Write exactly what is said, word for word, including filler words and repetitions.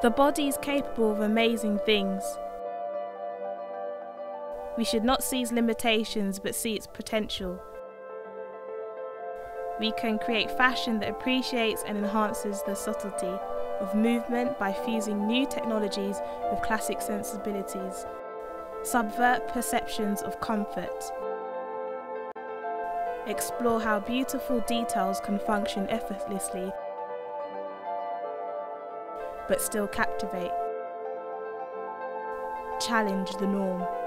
The body is capable of amazing things. We should not see its limitations but see its potential. We can create fashion that appreciates and enhances the subtlety of movement by fusing new technologies with classic sensibilities. Subvert perceptions of comfort. Explore how beautiful details can function effortlessly but still captivate. Challenge the norm.